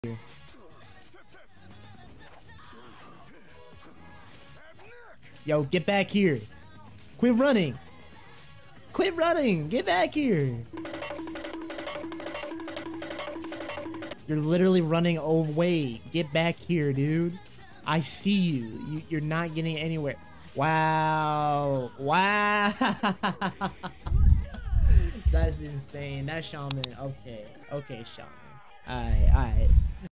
here. Yo, get back here. Quit running. Quit running. Get back here. You're literally running away. Get back here, dude. I see you. You're not getting anywhere. Wow. Wow. That's insane. That's Shaman. Okay. Okay, Shaman. Alright, alright.